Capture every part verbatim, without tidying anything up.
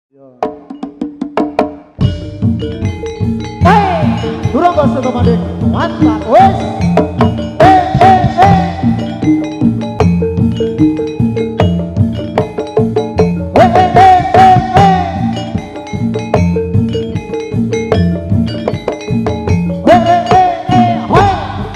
Durung kok sedo mandek mantap wes. Eh eh eh. Eh eh eh eh eh. Eh eh eh eh. Hoi.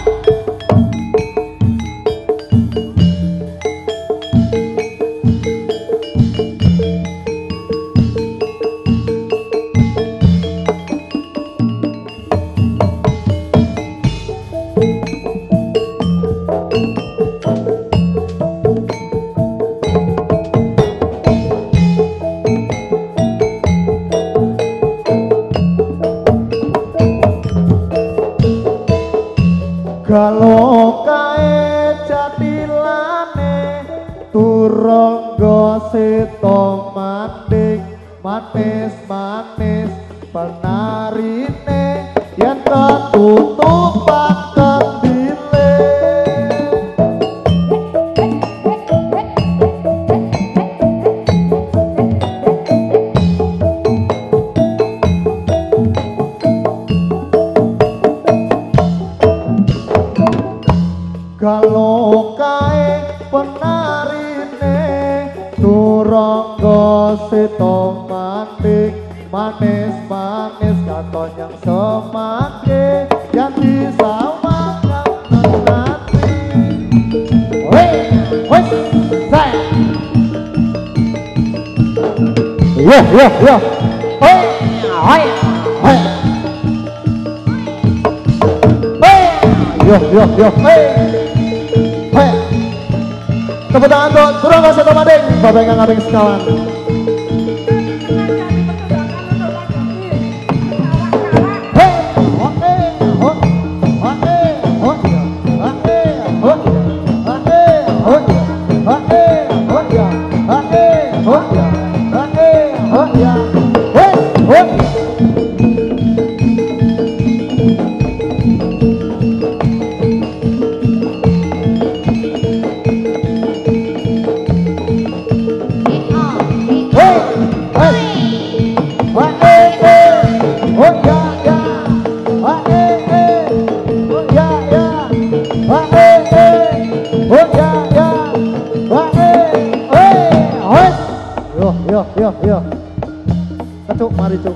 Kalau kae jatilane turangga seta manding manis-manis penarine yen ketutupan kendile. Kalau kae penarine turangga seta manding manis-manis katon yang semake yang disawang nanti. Weh, wes, saya. Yo, yo, yo. Hei, hei, hei. Hei, yo, yo, yo, hei. Hei. Tepuk tangan untuk turangga seta manding, Bapak Kang Abeng sekawan. Yo, yo, yo. Cuk, mari cuk.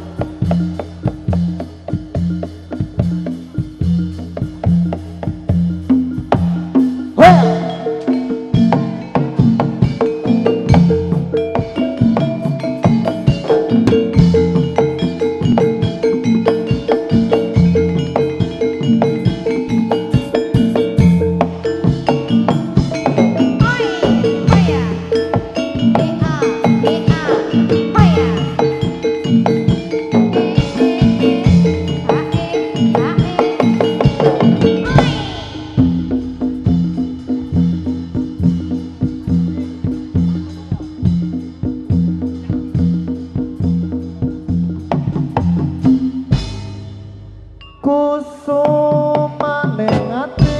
Kusumane ngati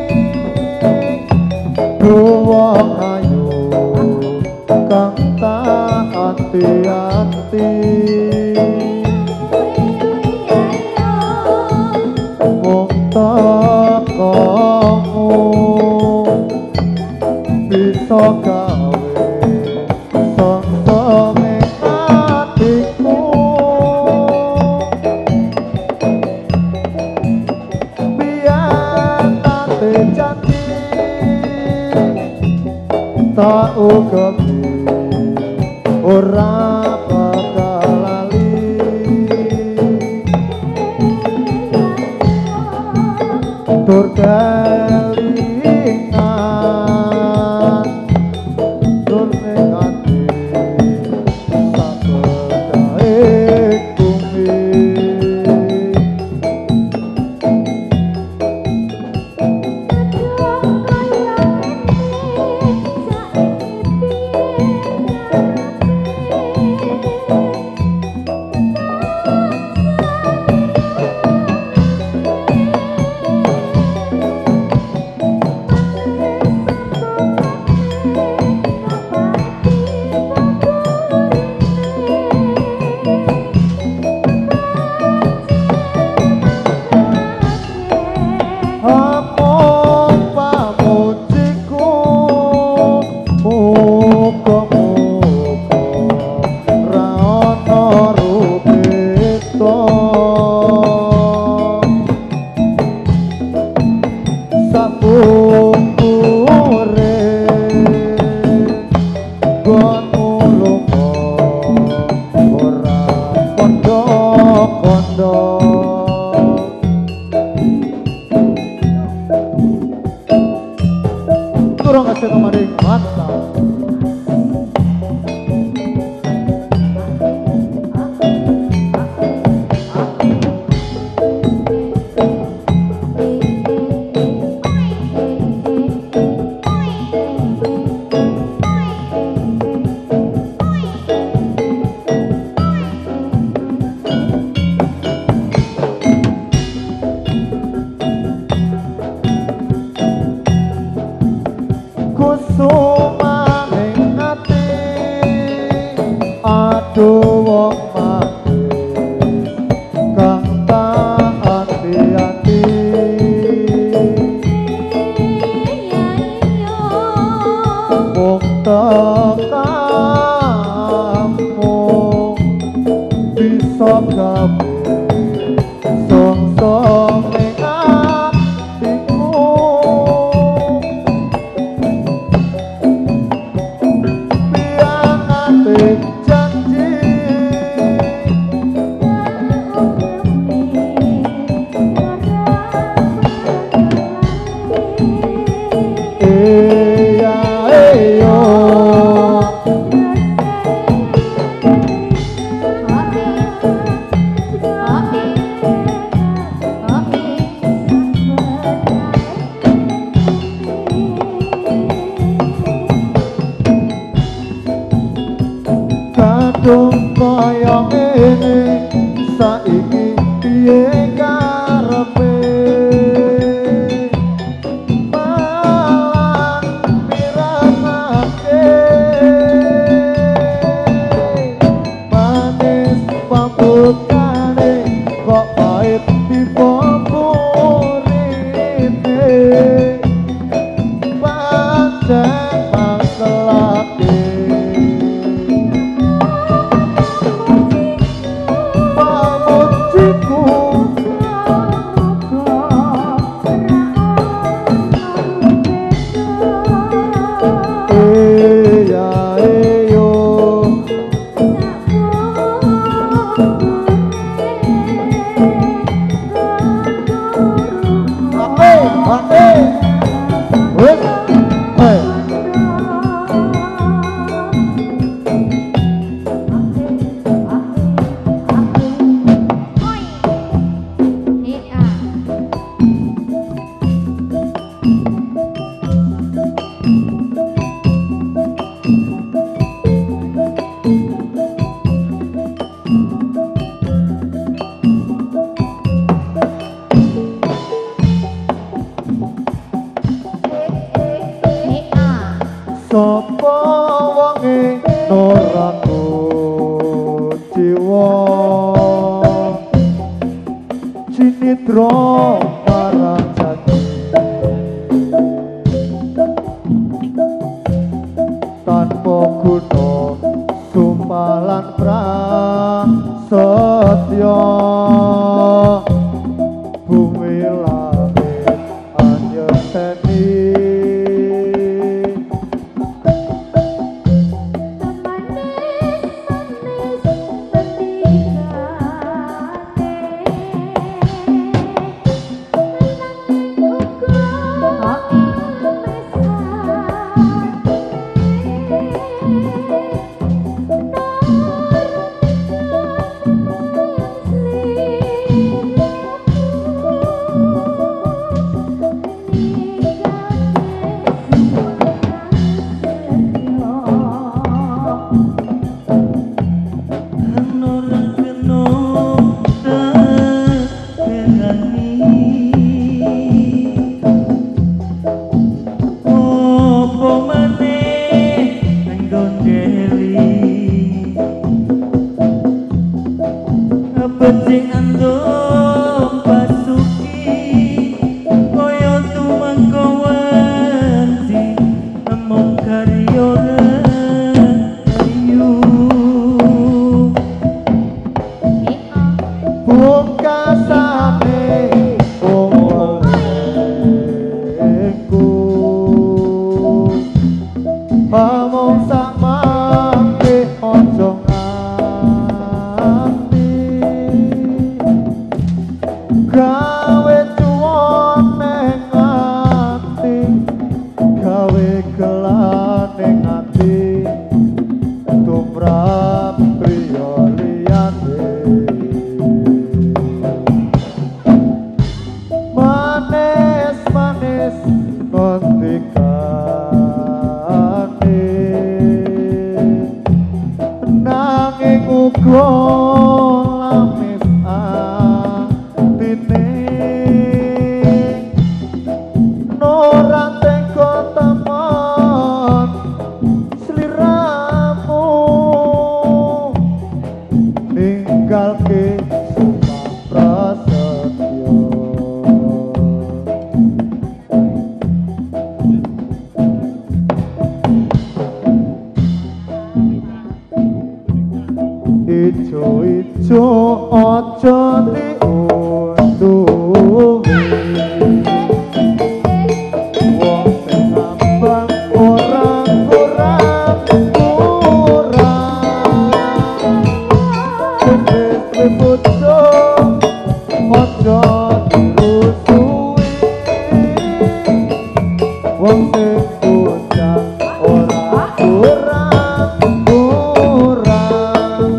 duwa ayu kang tak ati-ati wong tekamu bisa gawe sonsone atiku. Tak ugebi ora bakal lali tur kelingan tur ning ati sak bedahe bumi. padha wong mati kang tak ati-ati mung tekamu bisa gawe song-song ning atiku biar ati janji iya iyo kadung kaya ngene saiki piye karepe malah mirasake manis pambukane kok pahit dipomurite pancen mangkelake sapa wonge noraku jiwa cinitra marang jati tanpa guna sumpalan prasetya bumi langit anyeteni Becik andong pasuki koyo tumangko wanci among karyo rayu pungkasane omongku pamong sak mangke ojo ninggalke sumpah prasetyo. Ijo-ijo aja diunduhi, wong sing ngambang ora kurang-kurang. Wis bojo aja dirusui, wong sing bocah ora kurang-kurang.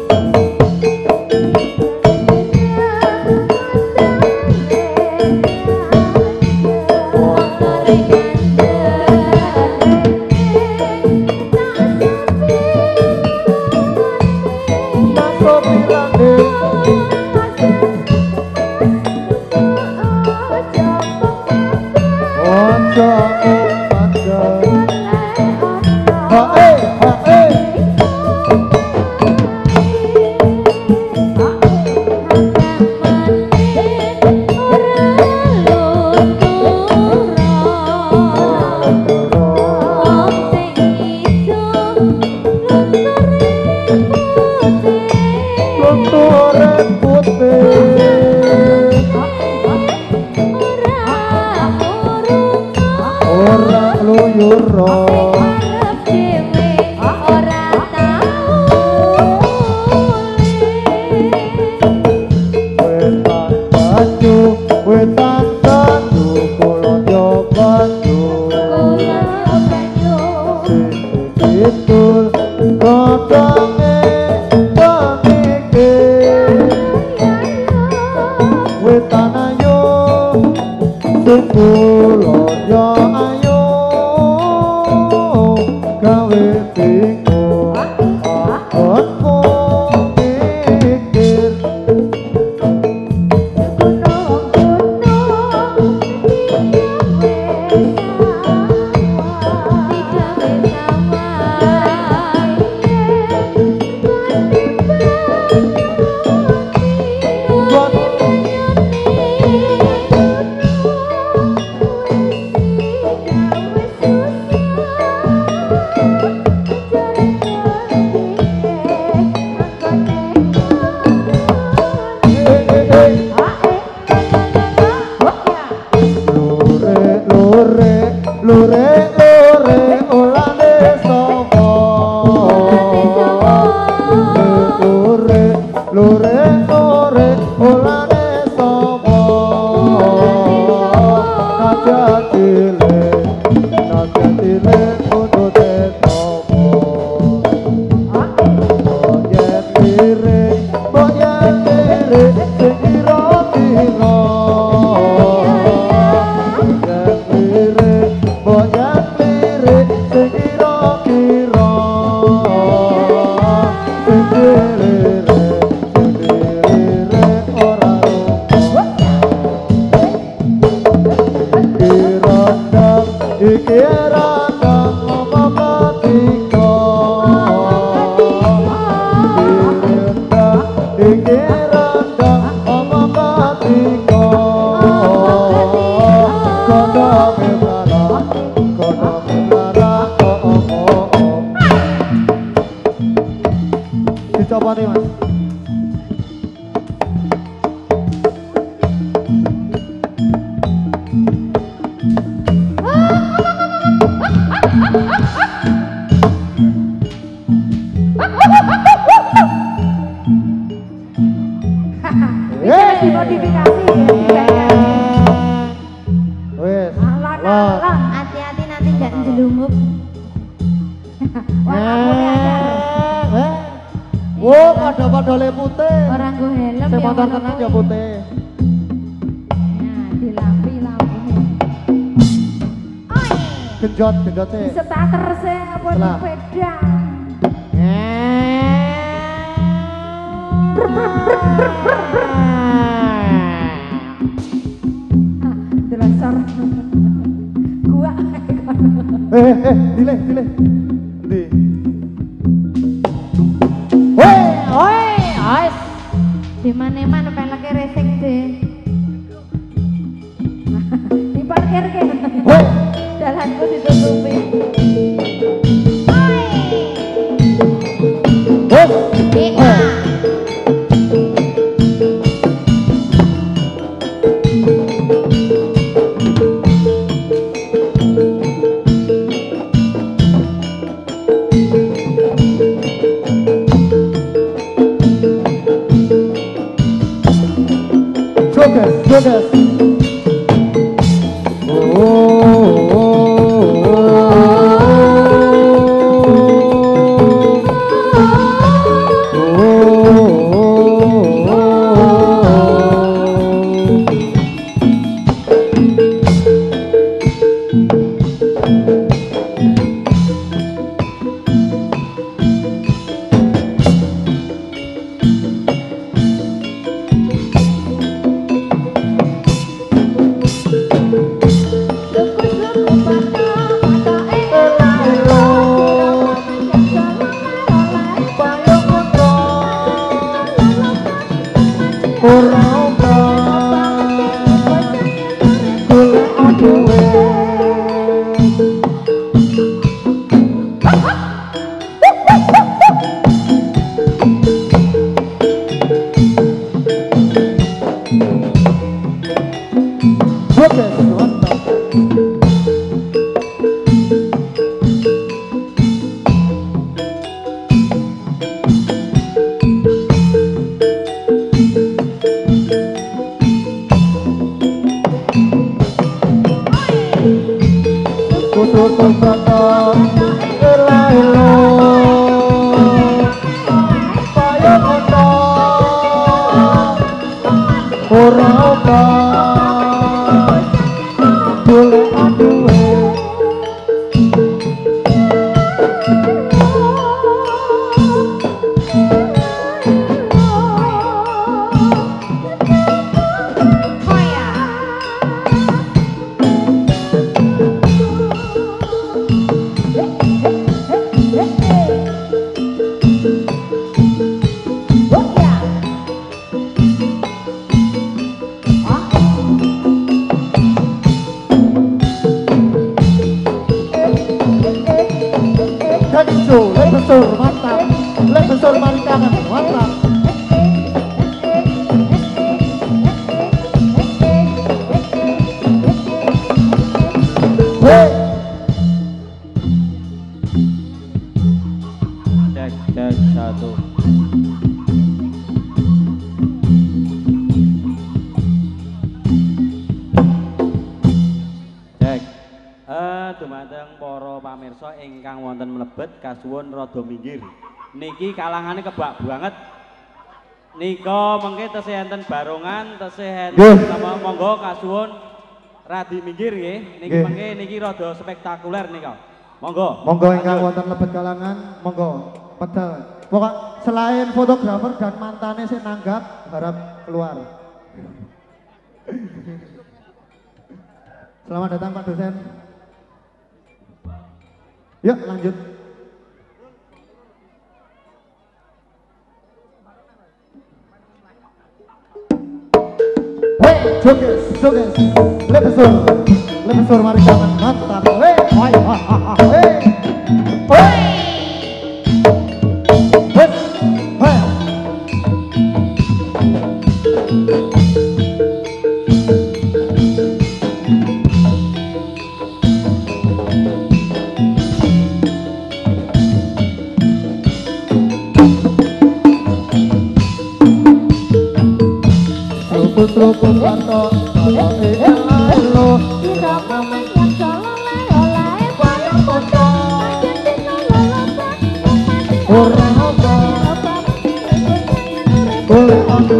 Hati-hati nanti gak jelungup. Wo, pada-pada le putih. Orang gue helm saya ya. motor tenang ya putih. Nah, dilampi lampunya. Genjot, genjotnya. Bisa starter sih apa di sepeda. Terasar. Gua. Eh, eh, dile, dile. Di. Woi, oi, ais. Di mana-mana peleknya resik deh. Diparkir ke. Jalanku ditutupi. Jogas, jogas. Kasuwun rada minggir. Niki kalangane kebak banget. Nika mengke tesih enten barongan, tesih enten sama monggo kasuwun radi minggir nggih. Niki mengke niki rada spektakuler nika. Monggo. Monggo ingkang wonten lebet kalangan, monggo pedal. Pokok selain fotografer dan mantane sing nanggap harap keluar. Selamat datang Pak dosen. Yuk lanjut. Joget, joget, lebih sur, lebih sur, mari jangan mantap, hei, hei, hei, hei, Lupus lanto, oleh elo, kita mamen yang solo oleh pada foto, orang apa, oleh aku.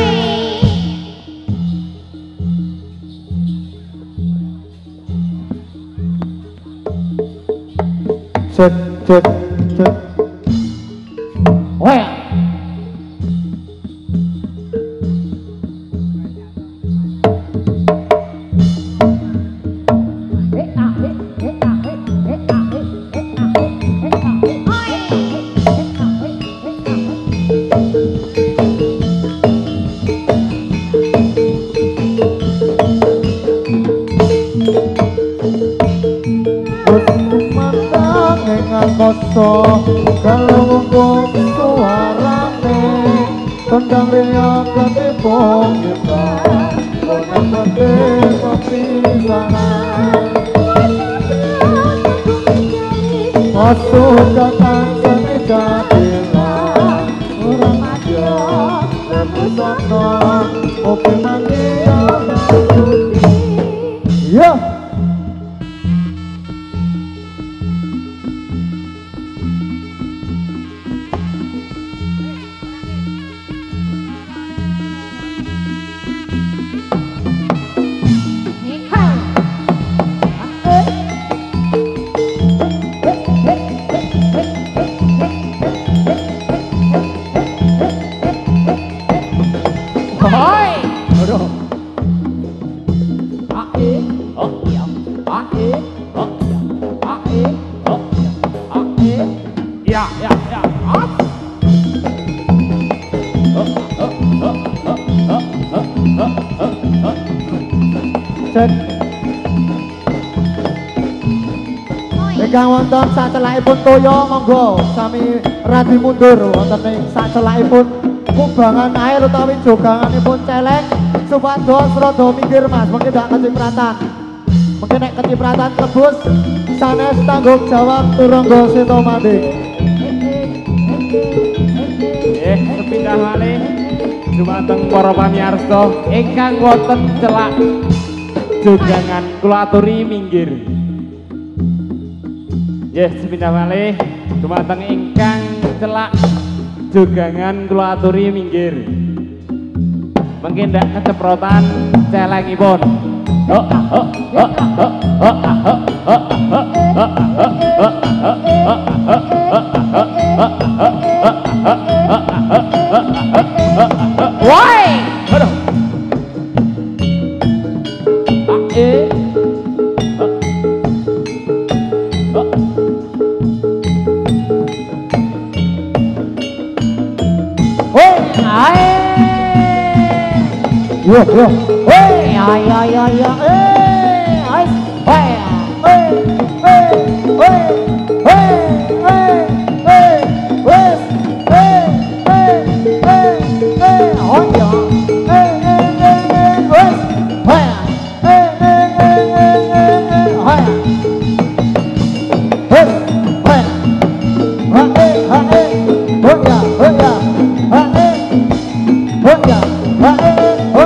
Cek, cek, cek. Wah. rasa kalau ngomong suarane tendang ria ketipung kita kona pete pepisahan masukkan seni jadilah orang aja lepusan nolak oke mandi ya ingkang wonten sacelakipun toya monggo sami radi mundur wonten ing sacelakipun kubangan air utawi joganganipun celeng supados rada minggir Mas mengki ndak kecipratan mengki nek kecipratan tebus sanes tanggung jawab Turangga Seta Manding eh sepindah malih dumateng para pamirsa ingkang wonten celak jogangan kula aturi minggir. Yes, sepindah malih dumateng ingkang celak jogangan kula aturi minggir. Mungkin ndak keceprotan celengipun. Oh, oh, oh, oh, oh, oh, woi. Aduh. Eh. Yo yo, Hey, ya ya ya ya, eh, ay, hey, hey, hey, hey, hey, hey, hey, wes, hey, hey, hey, hey, oh ya, hey, hey, hey, hey, wes, hey, hey, hey, hey, hey, hey, hey, hey, hey, hey, hey, hey, oh ya, oh ya, hey, oh ya, hey.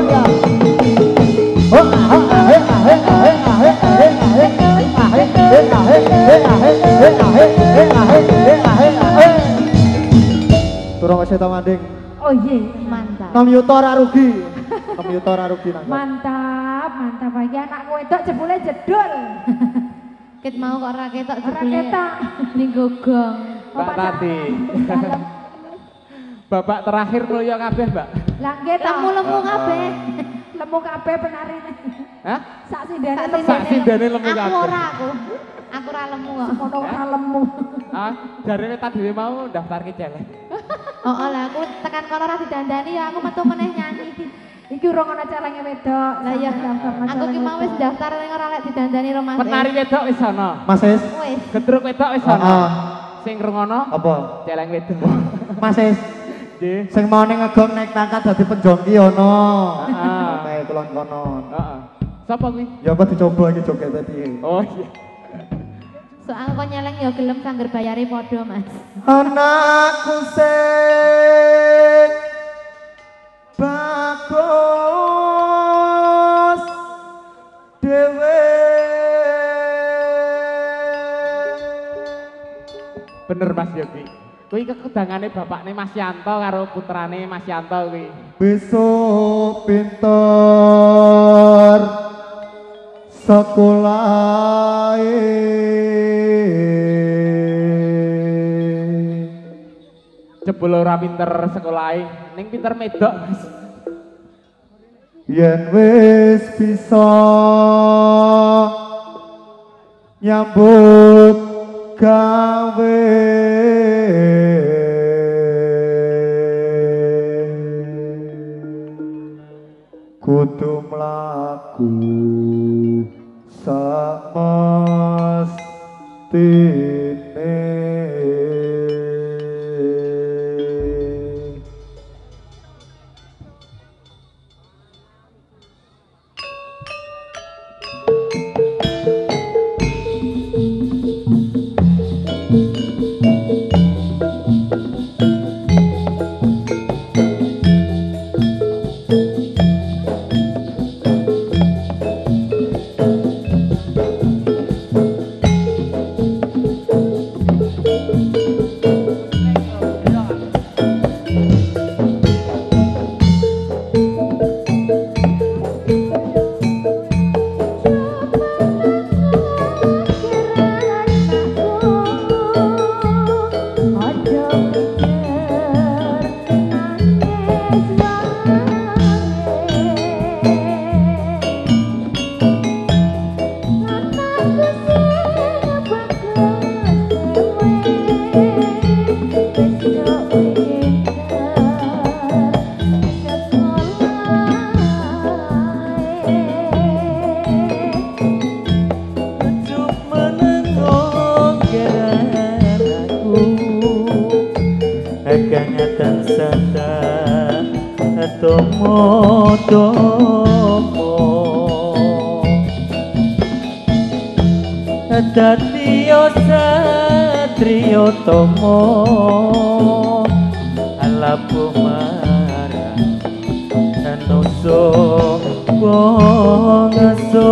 Turangga Seta Manding. oh iya, mantap. enam yuta ora rugi. enam yuta ora rugi nang. Mantap, mantap lagi anak wedok jebule jedul. Ket mau kok ora ketok Ora jebule. ketok. Ning gogong. Mbak Tati. Bapak terakhir mulya kabeh, Mbak. Lah nggih ta. Lemu-lemu kabeh. Lemu kabeh penarine. Hah? Sak sindene Sak lemu. Sak sindene lemu Aku kabeh. ora aku. Aku ora lemu kok. Mono ora lemu. Ah, jarene tadi mau daftar ke celeng. Oh, lah aku tekan kono ora didandani ya aku metu meneh nyanyi. Iki urung ana celenge wedok. Lah iya, aku ki mau wis daftar ning ora lek didandani ro Mas. Penari wedok wis ana. Mas Is. Wis. Gedruk wedok wis ana. Heeh. Sing ngrungono Apa? celeng wedok. Mas Is. Nggih. Sing mau ning ngegong naik pangkat dadi penjongki ono. Heeh. Kae kulon konon. Heeh. Sapa kuwi? Ya apa dicoba iki jogete piye? Oh iya. Soal kok nyeleng ya gelem sangger bayari padha, Mas. Anakku sing bagus dewe. Bener Mas Yogi. Kuwi kekedangane bapakne Mas Yanto karo putrane Mas Yanto kuwi. Besok pinter sekolah Jebul ora pinter sekolahe, ning pinter medok Mas. yen wis bisa nyambut gawe kudu mlaku samastine tomo-tomo dadiyo satriya tomo alapu marang anuso wong aso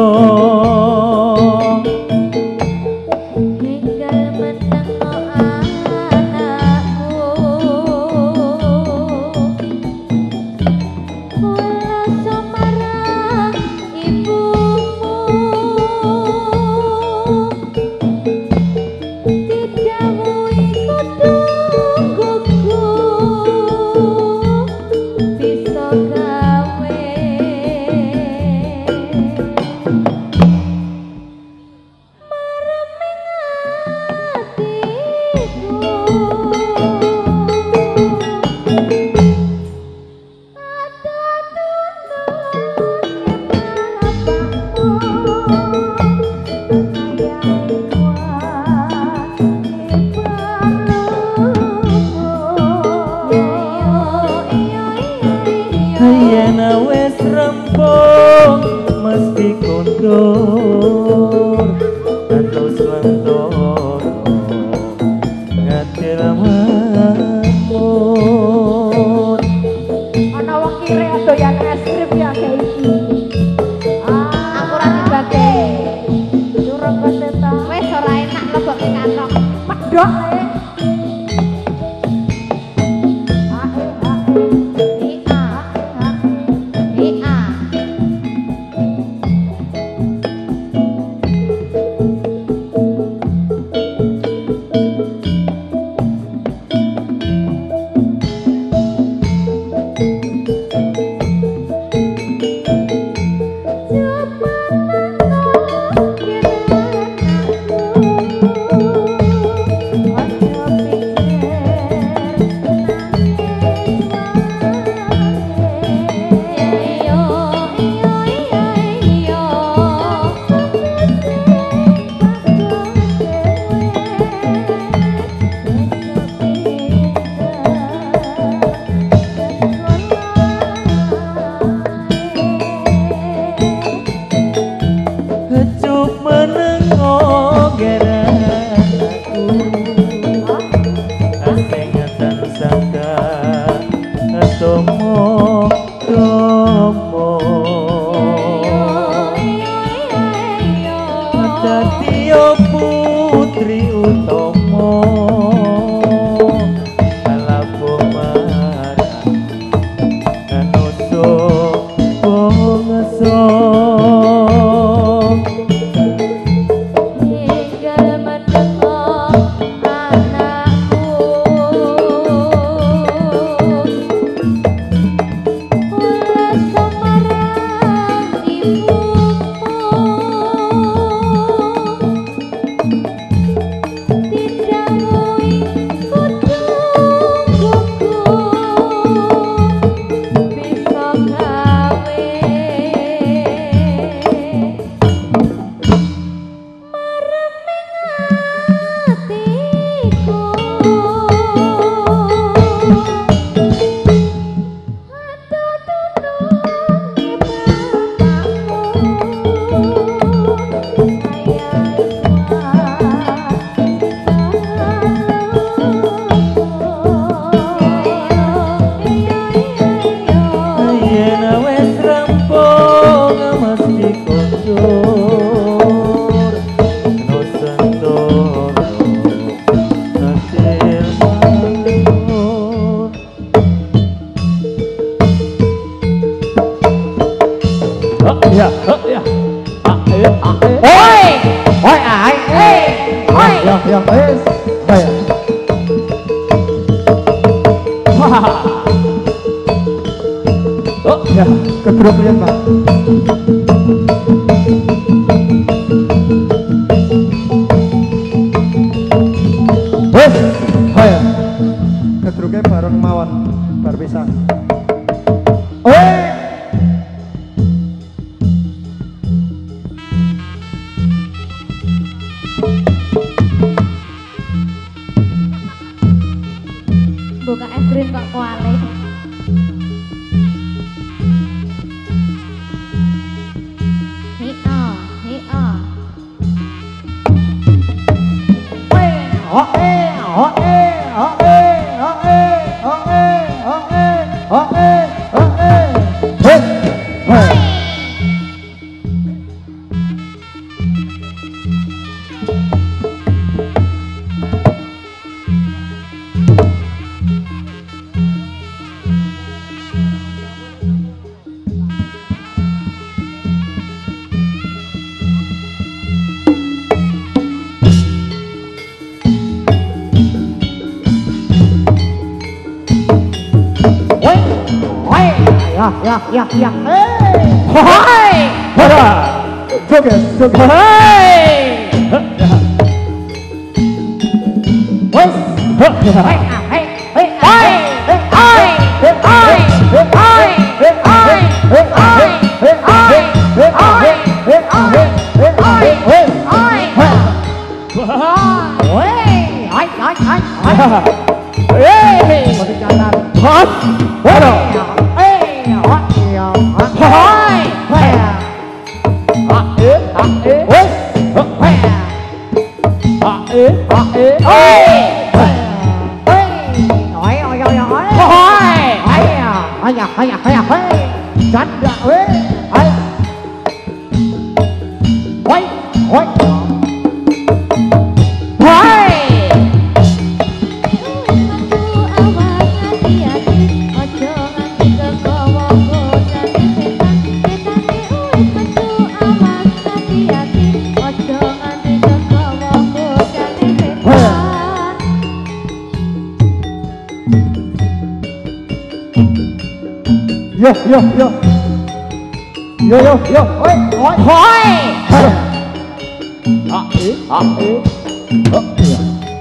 Kedruk ya Pak. Wes, ayo. Kedruknya bareng mawon bar pisan. Eh. Buka es krim kok kuali. Ya, ya, ya, ya. Hei, hei, Hara, joget, joget. hei. Wes, hei, hei, hei, hei, hei, hei, hei, hei, hei, hei, Yo, yo, yo. Yo, yo, yo. Oi, oi, hoi. Ah, eh, ah, eh. Oh, iya.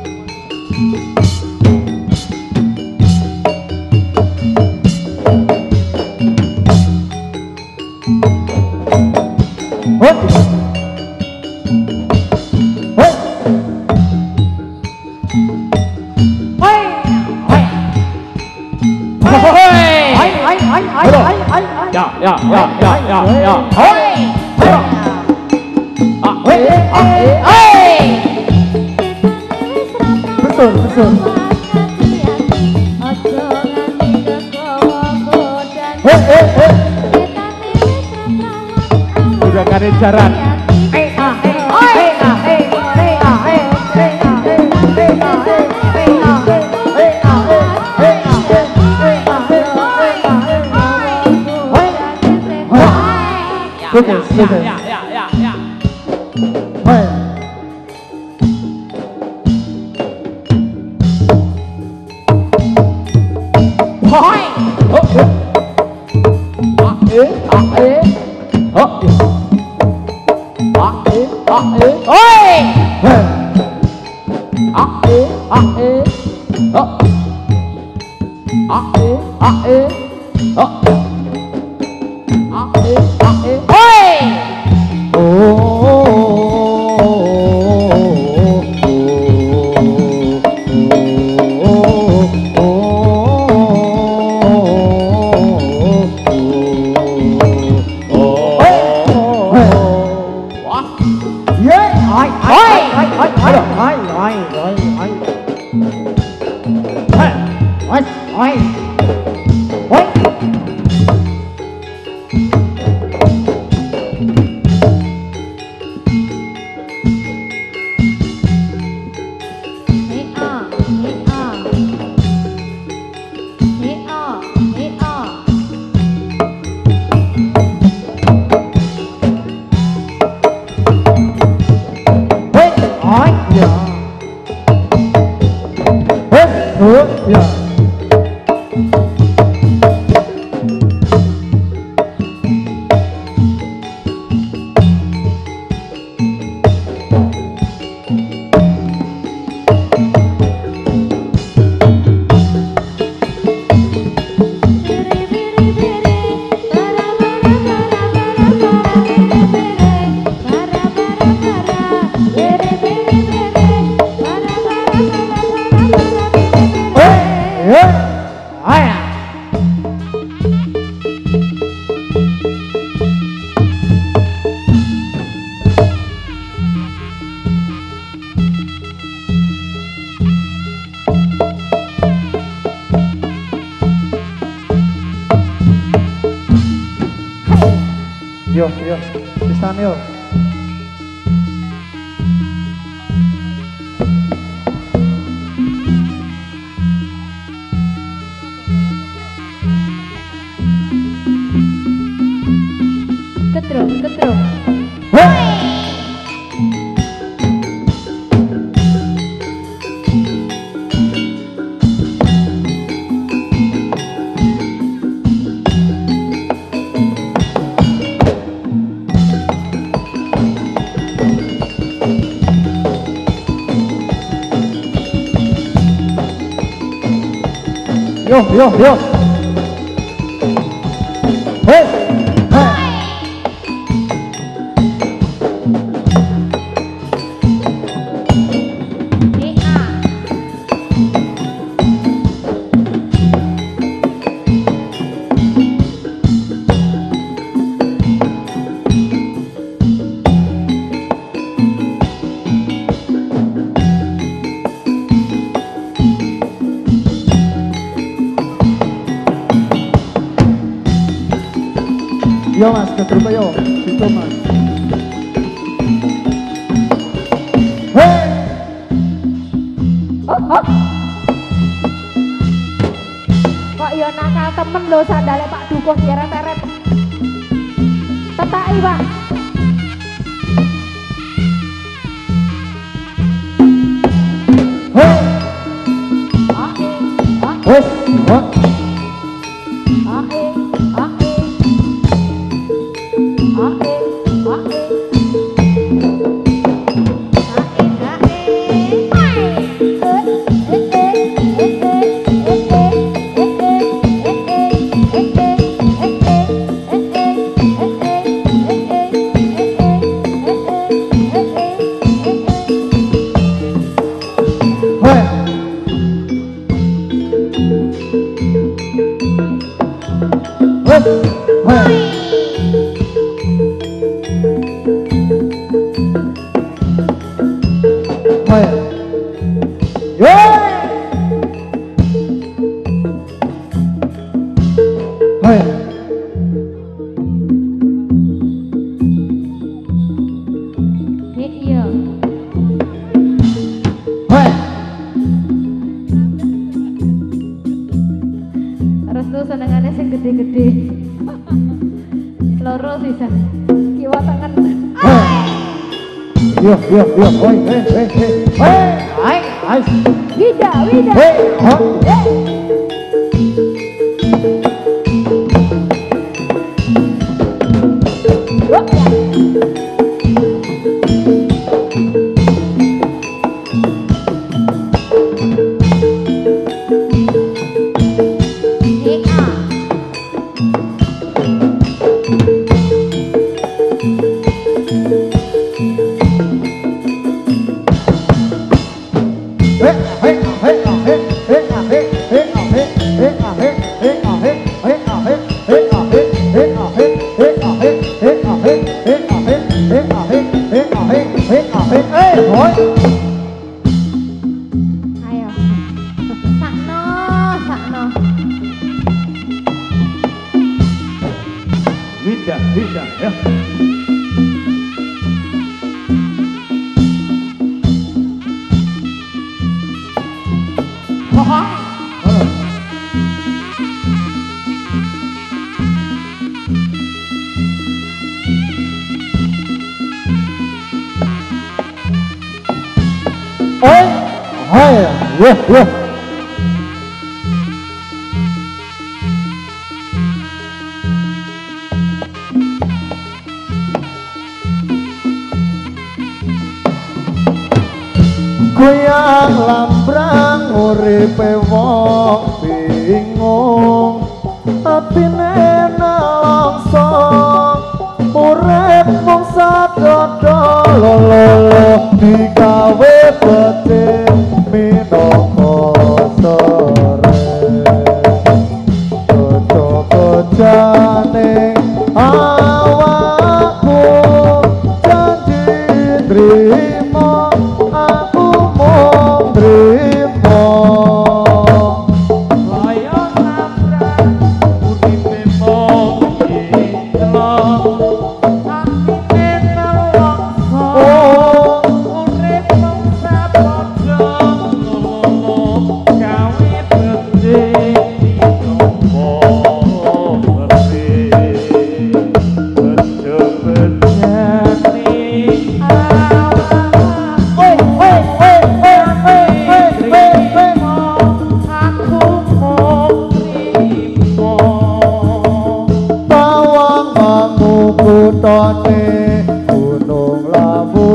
Hoi. Ya, ya, ya, ya, ya, ya. Hoi. Ah, eh, ah, eh. Hei. Betul, betul. Hei, hei, hei. Udah kare jaran. Sukses, sukses. Ya, ya, ya, ya. Hei. Hoi. Oh, eh. Ah, eh, ah, eh. Oh, iya. Ah, eh, ah, eh. Hoi. Hei. Ah, eh, ah, eh. Oh. Ah, eh, ah, eh. Oh. Ah, eh, ah, eh. Hoi. Yo, yo, pisan yo. Ketrum, ketrum. Yo, yo, yo. Hey, hey. Yo mas, keterima yo, itu mas. Hey, Oh, oh. Kok yo nakal temen lo sandale Pak Dukuh seret-seret. Tetaki, Pak. hey, Ae, ae, wes, what? ae, ae. Ae, Restu senengane sing gede-gede. Loro sisa. Kiwa tangan. Yo, yo, yo, oi, hey, hey, hey, hey, ay, ay, Wida, wida. hey, hot, Wop ya. Ayo. Sakno, sakno. Wida, wida, ya. oi, hey, yo, yo. Goyang lambrang uripe wong bingung atine nelongso urip mung sadodo lolo digawe pete minangka sore kocok-kocane awakku janji trimo aku mau trimo Layang nabrak uripe mung iki Lelone gunung lawu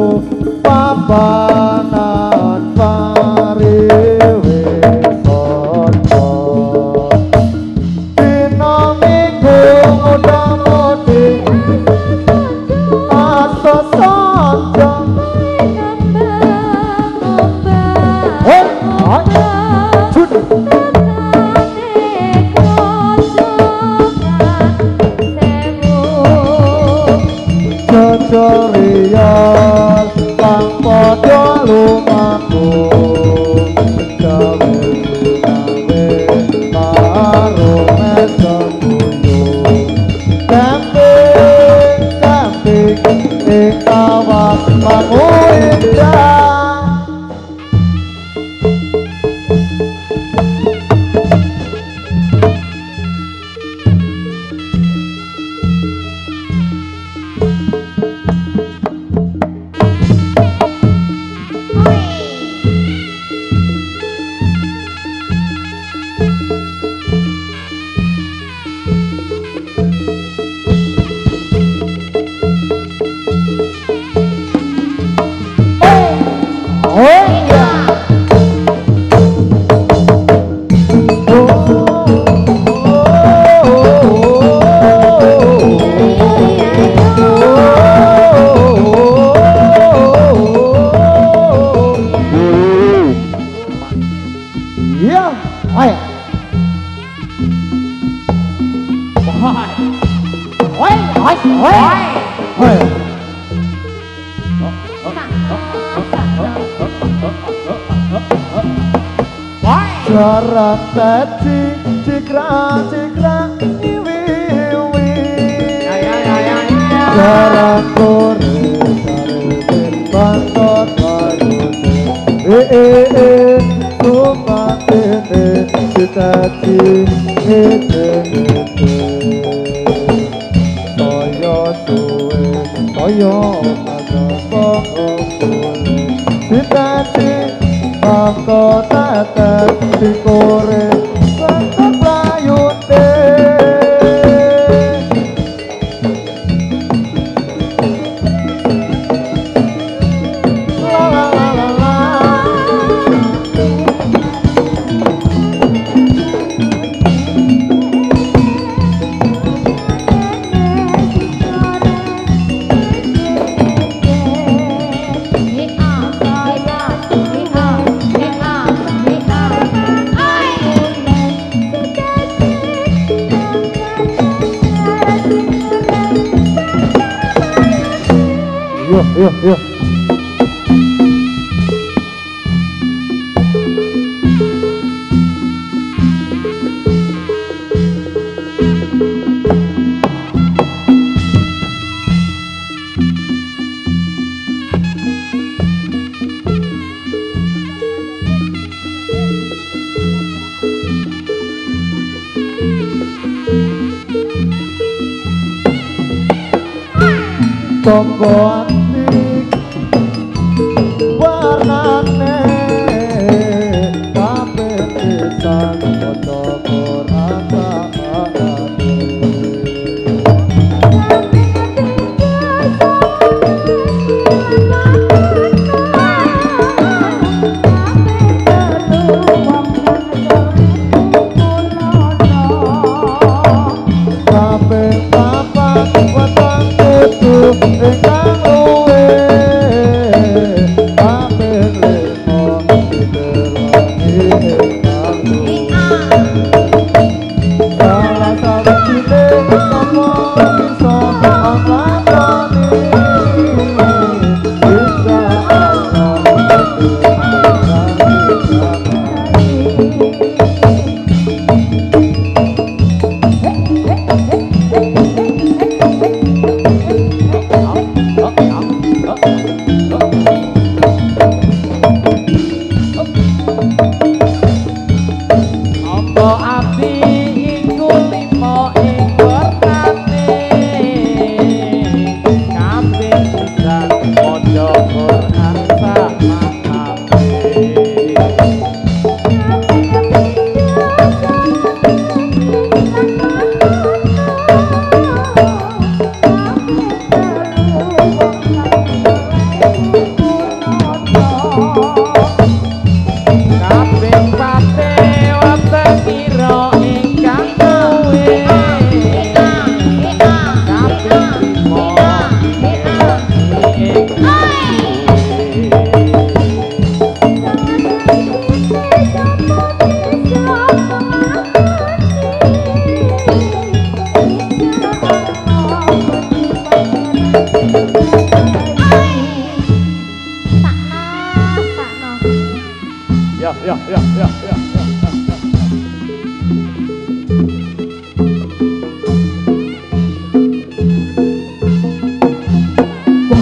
papanan pariwi soto dina minggu muda-mudi aso sanjo hei Jojorian kang padha lumaku gawe gawe karo mesembuyu camping camping ing kawat panguindah jarak tadi cikrak cikrak iwi iwi jarak kore kare bangkot ayune eh eh eh sumpah tete citati ngete ngete toyo suwe toyo kaga kong citati bangkot tete dikore bangkot layute la la la la la Yo, yo, yo. Tonggo warnane kabeh pisan padha rasane kabeh papat weteng kudu ingkang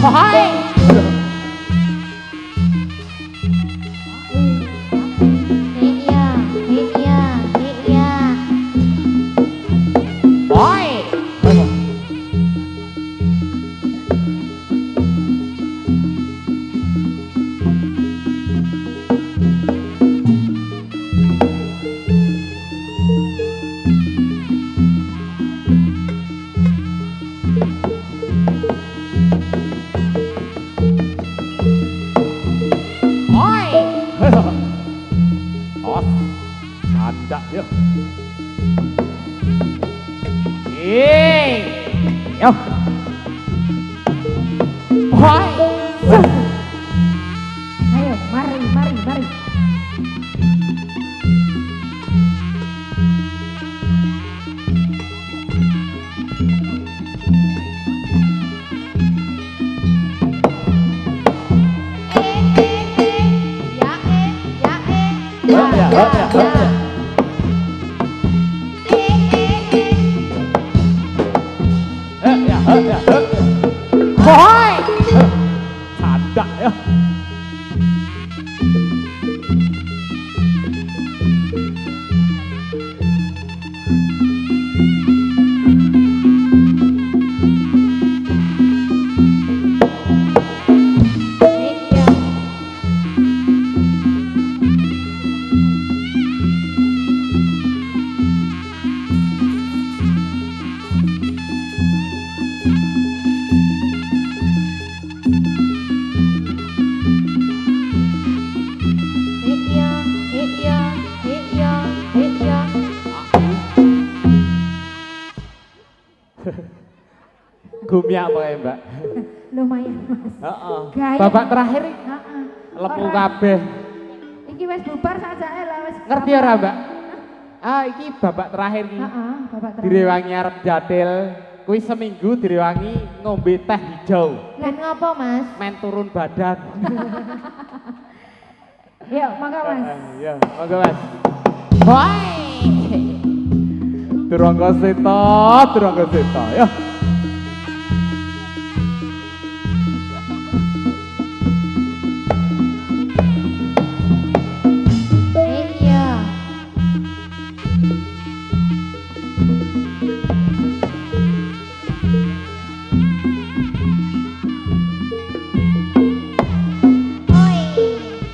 Hai. Iya, iya, iya. Boy. Oi. Os. Candak ya. Eh. Yo. Boy. Ayo, mari, mari, mari. Eh, eh, eh. Ya, eh, ya, eh. Ya, Ya, ya, ya, ya. ya. Eh, eh, eh. Eh, ya, eh, ya, eh. Boy. Candak ya. Iya. Iya, iya, iya, iya. Gumiak apa ya, Mbak? Lumayan, Mas. Heeh. Gaya. Babak terakhir iki Heeh. lepu Ora- kabeh. Iki wis bubar sajake lah wis. Ngerti ora, Mbak? Ah, iki babak terakhir iki. Heeh, babak terakhir. Direwangi arep jatil. Kuwi seminggu direwangi ngombe teh hijau. Dan ngopo, Mas? Men turun badan. Yuk, monggo, Mas. Iya, monggo Mas. Boy. Turangga seta, turangga seta. Ya. Iya. Oi.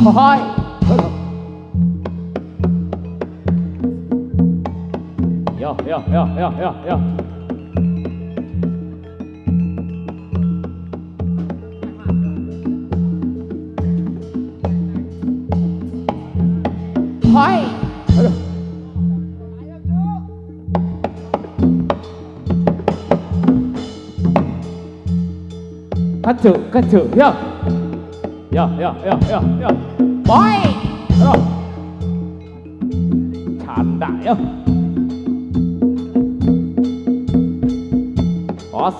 Hoi. Yo yo yo yo yo yo. Hoi. Aduh. Keju, keju, yo. Yo yo yo yo yo. Boy. Yo. Canda yo. Os.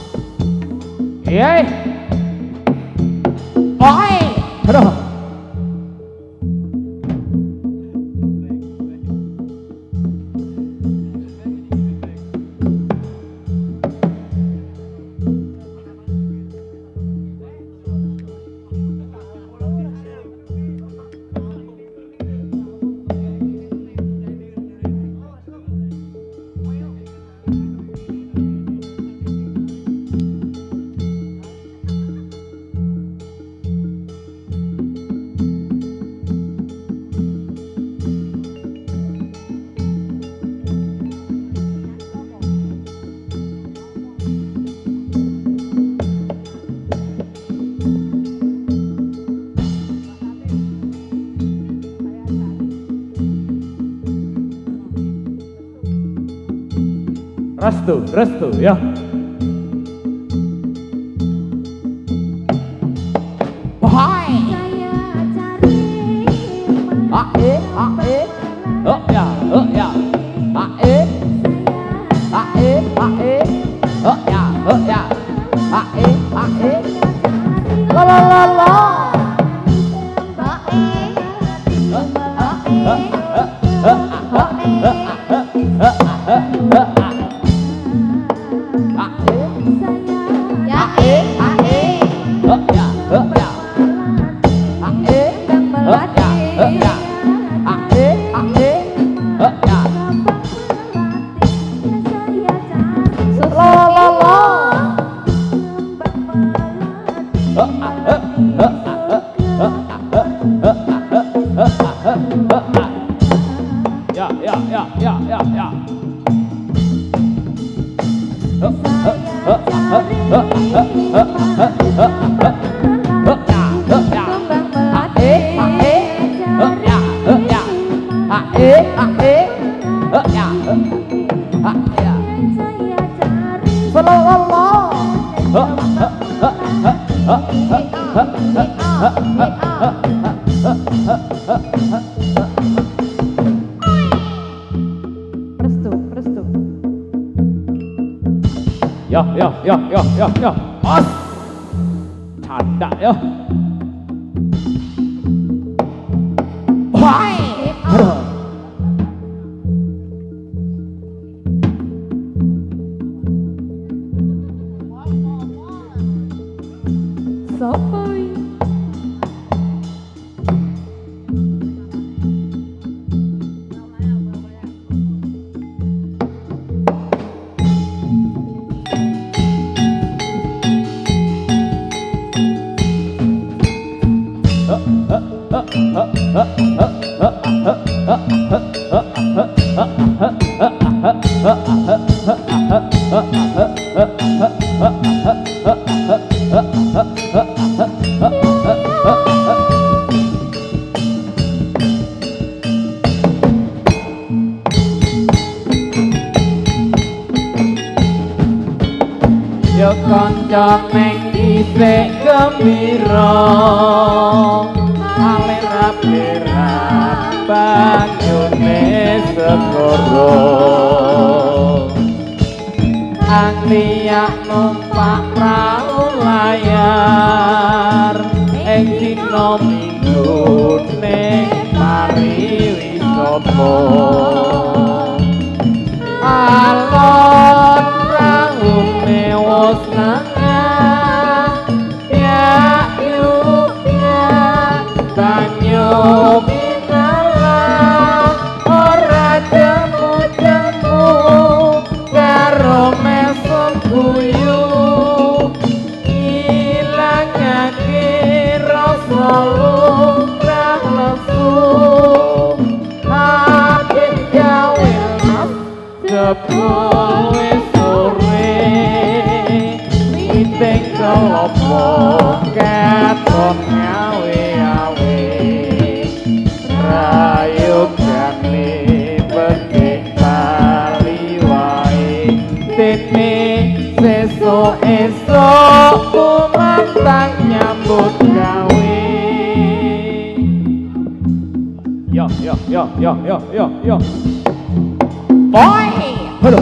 Iya. Boy. Aduh. Restu, restu, ya. Boy. Saya cari Ae, ae. Oh ya, oh ya. Ae. Ae, ae. Oh ya, oh ya. Ae, ae. La la la la. Ya eh, ae, Oh ya, oh ya. Ae. kang Oh ya, oh ya. Ae, ae. Oh ya. La la la. Oh ah, oh, oh ah, oh, oh ah, oh, oh ah, oh, oh ah, oh, oh ah. Ya, ya, ya, ya, ya, ya. Oh, oh, oh, oh, oh, oh, oh, oh, oh, oh, oh. Oh ya, oh ya. Ae, ae. Oh ya, oh ya. Ae, ae. Oh ya, oh. Ah ya. La la la. Oh, oh, oh, oh, oh, Restu, restu. Ya, ya, ya, ya, ya, ya. Os. Canda ya. Boy. Aduh. Sopoy. Yo kanca ning dhisik gembira alera-berat banyune segara Anglia numpak prau layar ing dina minggu ning pariwisata alon raune wis nangah ya yuk ya banyu binala ora jemu-jemu karo mesem guyu ilangake rasa luka jebul wis sore witing kelopo keton ngawe-awe rayogane becik tali wae dene sesuk-esuk kumantang nyambut gawe yo yo yo yo yo yo yo boy halo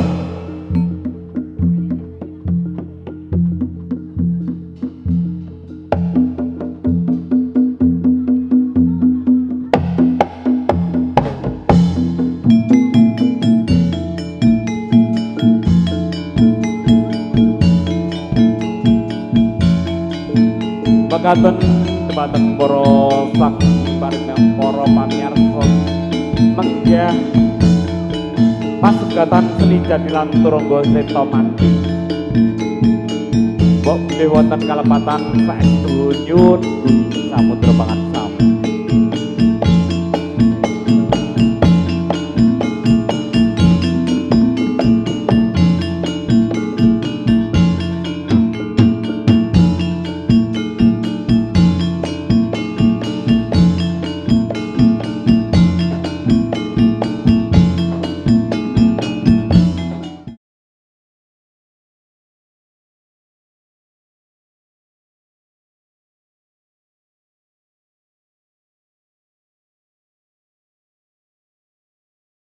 mekaten tebaten para saksi bareng para pamirsa menggah pasugatan seni jadilan turangga seta mandi mbok bilih wonten kalepatan saestu nyuwun